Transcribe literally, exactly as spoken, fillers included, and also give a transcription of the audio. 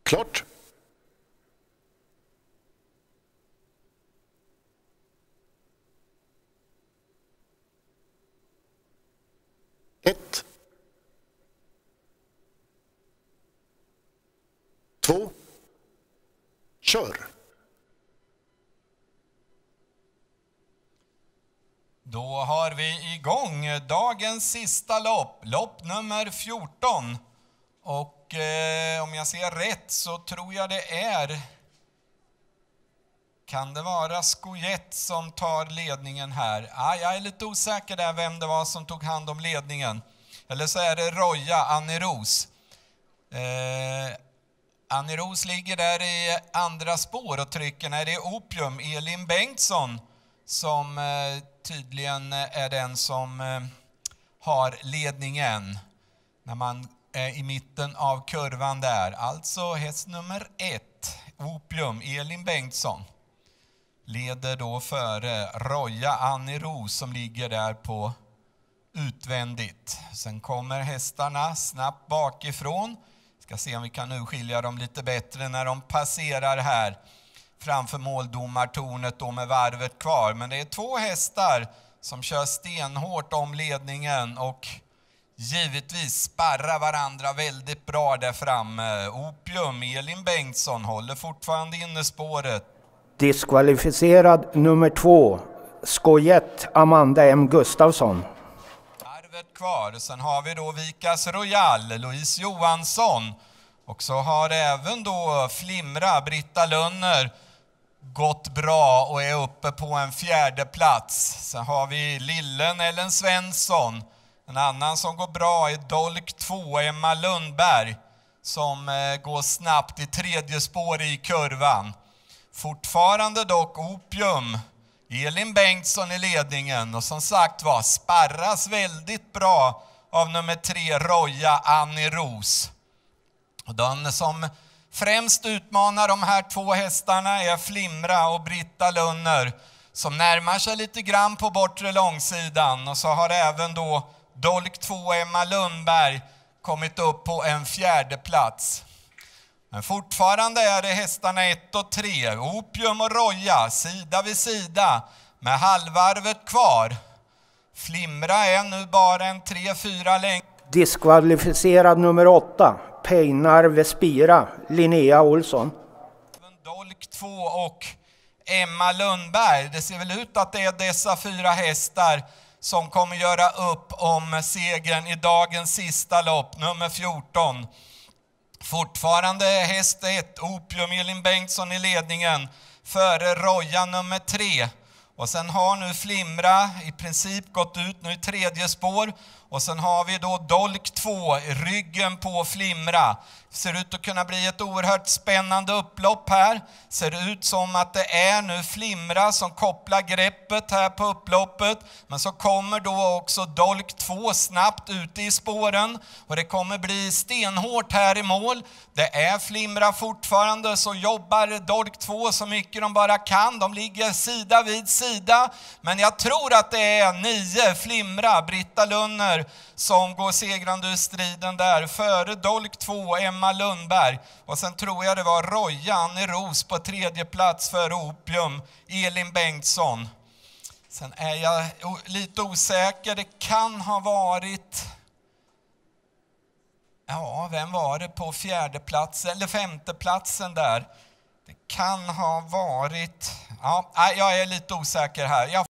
Klart. Ett. Två. Kör. Då har vi igång dagens sista lopp, lopp nummer fjorton. Och eh, om jag ser rätt så tror jag det är, kan det vara Skojett som tar ledningen här? Ah, jag är lite osäker där vem det var som tog hand om ledningen. Eller så är det Roja, Anneros. Eh, Anneros ligger där i andra spår och trycker när det är Opium, Elin Bengtsson, som eh, tydligen är den som eh, har ledningen när man är i mitten av kurvan där. Alltså häst nummer ett, Opium, Elin Bengtsson, leder då före Roja Anneros som ligger där på utvändigt. Sen kommer hästarna snabbt bakifrån. Ska se om vi kan nu skilja dem lite bättre när de passerar här framför måldomartornet då med varvet kvar. Men det är två hästar som kör stenhårt om ledningen och givetvis sparrar varandra väldigt bra där framme. Opium, Elin Bengtsson håller fortfarande inne spåret. Diskvalificerad nummer två, Skojett, Amanda M. Gustafsson. Varvet kvar. Sen har vi då Vikas Royal, Louise Johansson. Och så har även då Flimra, Britta Lönner, gått bra och är uppe på en fjärde plats. Sen har vi Lillen Ellen Svensson. En annan som går bra är Dolk två, Emma Lundberg, som eh, går snabbt i tredje spår i kurvan. Fortfarande dock Opium, Elin Bengtsson i ledningen. Och som sagt var, sparras väldigt bra av nummer tre, Roja Anneros. Och den som främst utmanar de här två hästarna är Flimra och Britta Lönner, som närmar sig lite grann på bortre långsidan. Och så har även då Dolk två, Emma Lundberg, kommit upp på en fjärde plats. Men fortfarande är det hästarna ett och tre, Opium och Roja, sida vid sida med halvvarvet kvar. Flimra är nu bara en tre fyra längd. Diskvalificerad nummer åtta, Peinar Vespira, Linnea Olsson. Dolk två och Emma Lundberg. Det ser väl ut att det är dessa fyra hästar som kommer göra upp om segern i dagens sista lopp, nummer fjorton. Fortfarande häst ett, Opium, Elin Bengtsson i ledningen före Roja nummer tre. Och sen har nu Flimra i princip gått ut nu i tredje spår. Och sen har vi då Dolk två, ryggen på Flimra. Ser ut att kunna bli ett oerhört spännande upplopp här. Ser ut som att det är nu Flimra som kopplar greppet här på upploppet. Men så kommer då också Dolk två snabbt ute i spåren. Och det kommer bli stenhårt här i mål. Det är Flimra fortfarande, så jobbar Dolk två så mycket de bara kan. De ligger sida vid sida. Men jag tror att det är nio Flimra, Britta Lönner, som går segrande ur striden där före Dolk två, Emma Lundberg. Och sen tror jag det var Roja Anneros på tredje plats för Opium, Elin Bengtsson. Sen är jag lite osäker, det kan ha varit, ja, vem var det på fjärde plats eller femte platsen där? Det kan ha varit, ja, jag är lite osäker här. Jag